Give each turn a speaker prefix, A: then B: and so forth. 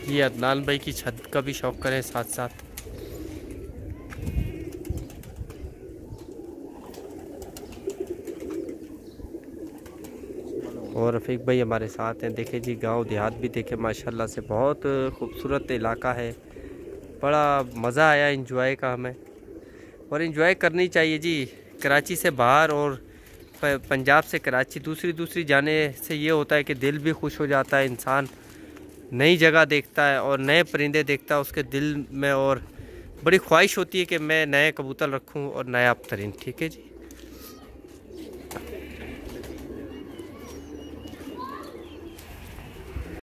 A: जी अदनान भाई की छत का भी शौक करें साथ साथ। और रफ़ीक भाई हमारे साथ हैं। देखे जी गांव देहात भी देखे माशाल्लाह से बहुत खूबसूरत इलाका है। बड़ा मज़ा आया इंजॉय का हमें, और इंजॉय करनी चाहिए जी। कराची से बाहर और पंजाब से कराची दूसरी दूसरी जाने से ये होता है कि दिल भी खुश हो जाता है, इंसान नई जगह देखता है और नए परिंदे देखता है उसके दिल में, और बड़ी ख्वाहिश होती है कि मैं नए कबूतर रखूं और नया अबतरीन। ठीक है जी।